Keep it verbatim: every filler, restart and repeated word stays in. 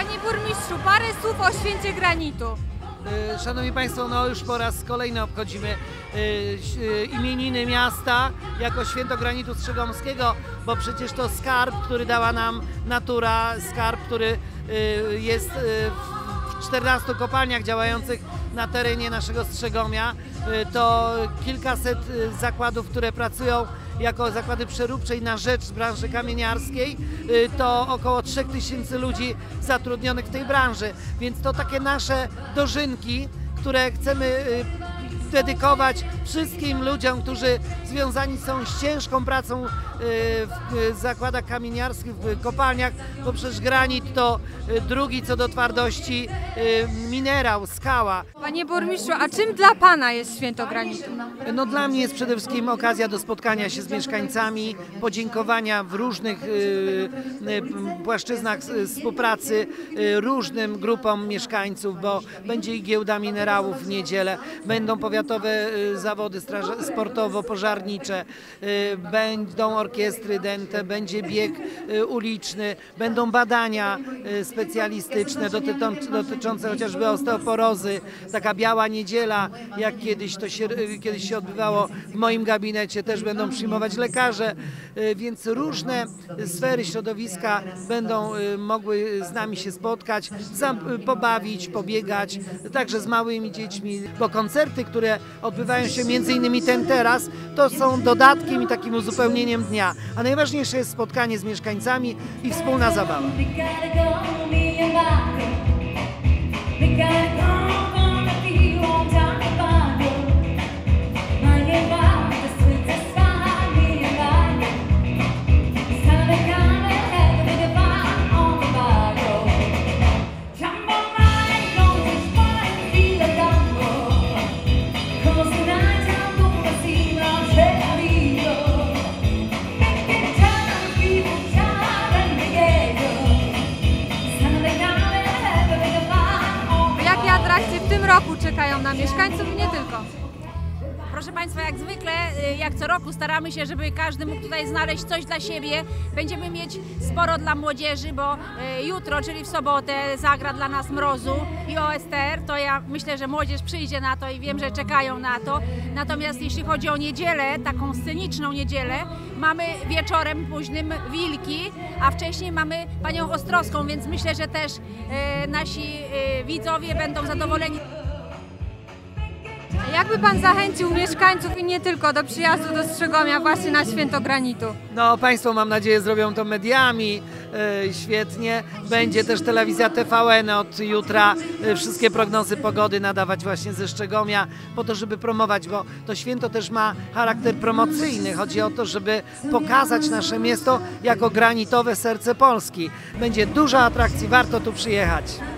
Panie burmistrzu, parę słów o święcie granitu. Szanowni Państwo, no już po raz kolejny obchodzimy imieniny miasta jako święto granitu strzegomskiego, bo przecież to skarb, który dała nam natura, skarb, który jest w czternastu kopalniach działających na terenie naszego Strzegomia. To kilkaset zakładów, które pracują jako zakłady przeróbcze i na rzecz branży kamieniarskiej, to około trzech tysięcy ludzi zatrudnionych w tej branży, więc to takie nasze dożynki, które chcemy dedykować wszystkim ludziom, którzy związani są z ciężką pracą w zakładach kamieniarskich, w kopalniach, bo przecież granit to drugi co do twardości minerał, skała. Panie burmistrzu, a czym dla Pana jest święto granitu? No dla mnie jest przede wszystkim okazja do spotkania się z mieszkańcami, podziękowania w różnych płaszczyznach współpracy różnym grupom mieszkańców, bo będzie i giełda minerałów w niedzielę, będą powiatowe zawody sportowo-pożarnicze, będą orkiestry dęte, będzie bieg uliczny, będą badania specjalistyczne dotyczące chociażby osteoporozy, taka biała niedziela, jak kiedyś to się, kiedyś się odbywało w moim gabinecie, też będą przyjmować lekarze, więc różne sfery środowiska będą mogły z nami się spotkać, pobawić, pobiegać, także z małymi dziećmi, bo koncerty, które odbywają się między innymi ten teraz, to są dodatkiem i takim uzupełnieniem dnia, a najważniejsze jest spotkanie z mieszkańcami i wspólna zabawa. W tym roku czekają na mieszkańców i nie tylko. Proszę Państwa, jak zwykle, jak co roku staramy się, żeby każdy mógł tutaj znaleźć coś dla siebie. Będziemy mieć sporo dla młodzieży, bo jutro, czyli w sobotę, zagra dla nas Mrozu i O S T R. To ja myślę, że młodzież przyjdzie na to i wiem, że czekają na to. Natomiast jeśli chodzi o niedzielę, taką sceniczną niedzielę, mamy wieczorem późnym Wilki, a wcześniej mamy Panią Ostrowską, więc myślę, że też nasi widzowie będą zadowoleni. Jakby Pan zachęcił mieszkańców i nie tylko do przyjazdu do Strzegomia właśnie na święto granitu? No Państwo, mam nadzieję, zrobią to mediami yy, świetnie. Będzie też telewizja T V N od jutra yy, wszystkie prognozy pogody nadawać właśnie ze Strzegomia po to, żeby promować, bo to święto też ma charakter promocyjny. Chodzi o to, żeby pokazać nasze miasto jako granitowe serce Polski. Będzie dużo atrakcji, warto tu przyjechać.